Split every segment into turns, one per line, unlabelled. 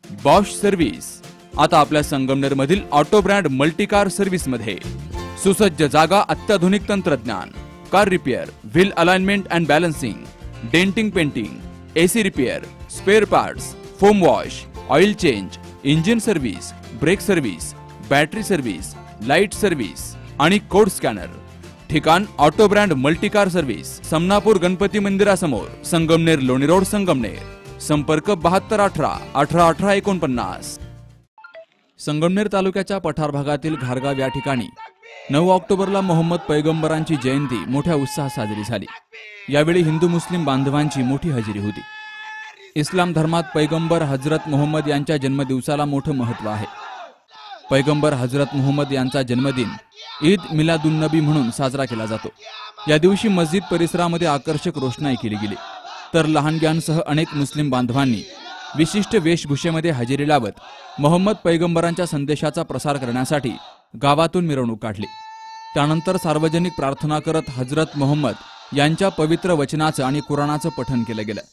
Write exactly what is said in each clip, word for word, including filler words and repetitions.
Bosch service आता आपल्या संगमनेर मधील ऑटो ब्रँड मल्टीकार सर्व्हिस मध्ये सुसज्ज जागा, अत्याधुनिक तंत्रज्ञान, car repair, wheel alignment and balancing, denting, painting, AC repair, spare parts, foam wash, oil change, engine service, brake service, battery service, light service आणि code scanner. ठिकाण auto brand multicar service, Samnapur Ganpati मंदिरासमोर, संगमनेर लोणी road, Sangamner. संपर्क बहात्तर अठरा अठरा अठरा एकोणपन्नास। संगमनेर तालुक्याच्या पठार भागातील घारगाव या ठिकाणी नऊ ऑक्टोबरला मोहम्मद पैगंबरांची जयंती मोठ्या उत्साहात साजरी झाली। यावेळी हिंदू मुस्लिम बांधवांची मोठी हजेरी होती। इस्लाम धर्मात पैगंबर हजरत मोहम्मद यांच्या जन्मदिवसाला मोठं महत्त्व आहे। पैगंबर हजरत मोहम्मद यांचा जन्मदिन ईद मिलादुन्नबी म्हणून साजरा केला जातो। या दिवशी मस्जिद परिसरामध्ये आकर्षक रोषणाई केली गेली, तर लहानग्यांसह अनेक मुस्लिम बांधवांनी विशिष्ट वेशभूषेमध्ये हजेरी लावत मोहम्मद पैगंबरांच्या संदेशाचा प्रसार करण्यासाठी गावातून मिरवणूक काढली। त्यानंतर सार्वजनिक प्रार्थना करत हजरत मोहम्मद यांच्या पवित्र वचनाचं आणि कुराणाचं पठण केलं गेलं।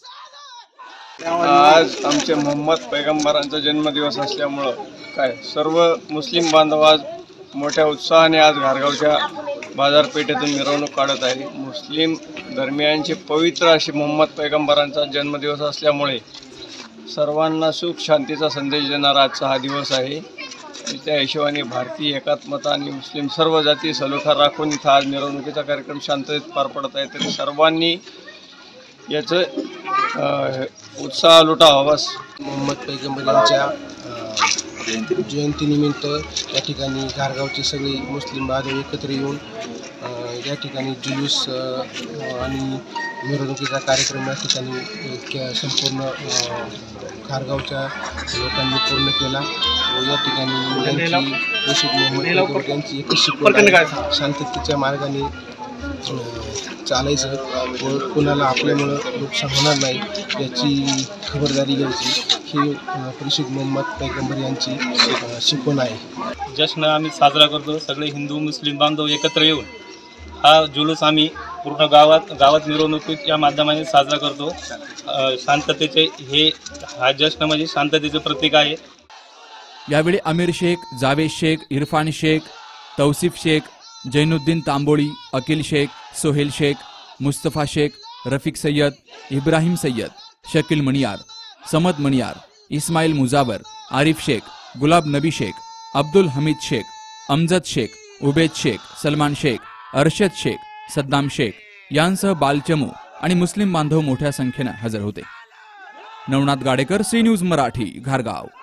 आज आमचे मोहम्मद पैगंबरांचा जन्मदिवस असल्यामुळं काय सर्व मुस्लिम बांधव आज मोठ्या उत्साहाने आज घारगावच्या बाजारपेठेतून मिरवणूक काढत आहे। मुस्लिम धर्मियांचे पवित्र असे मोहम्मद पैगंबरांचा जन्मदिवस असल्यामुळे सर्वांना सुख शांतीचा संदेश देणारा आजचा हा दिवस आहे। त्या हिशोबाने भारतीय एकात्मता आणि मुस्लिम सर्व जाती सलोखा राखून इथं आज मिरवणुकीचा कार्यक्रम शांततेत पार पडत आहे। तरी सर्वांनी याचं उत्साह लुटावा।
मोहम्मद पैगंबर यांच्या जयंतीनिमित्त या ठिकाणी घारगावचे सगळे मुस्लिम बांधव एकत्र येऊन या ठिकाणी जुलूस आणि मिरवणुकीचा कार्यक्रम या ठिकाणी संपूर्ण घारगावच्या लोकांनी पूर्ण केला। व या ठिकाणी मोहम्मद पैगंबर यांची एकच शिकवण शांततेच्या मार्गाने चालायचं व कुणाला आपल्यामुळं नुकसान होणार नाही याची खबरदारी घ्यायची, ही परिशुद्ध मोहम्मद पैगंबर यांची शिकवण आहे।
जश्न आम्ही साजरा करतो, सगळे हिंदू मुस्लिम बांधव एकत्र येऊन हा जुलूस आम्ही पूर्ण गावात गावात मिरवणुकीत या माध्यमाने साजरा करतो। शांततेचे हे हा जश्न म्हणजे शांततेचे प्रतीक आहे।
यावेळी आमिर शेख, जावेद शेख, इरफान शेख, तौसिफ शेख, जैनुद्दीन तांबोळी, अकिल शेख, सोहेल शेख, मुस्तफा शेख, रफिक सय्यद, इब्राहिम सय्यद, शकील मणियार, समद मणियार, इस्माईल मुजावर, आरिफ शेख, गुलाब नबी शेख, अब्दुल हमीद शेख, अमजद शेख, उबेद शेख, सलमान शेख, अरशद शेख, सद्दाम शेख यांसह बालचमू आणि मुस्लिम बांधव मोठ्या संख्येने हजर होते। Navnath Gadekar, C news Marathi, घारगाव।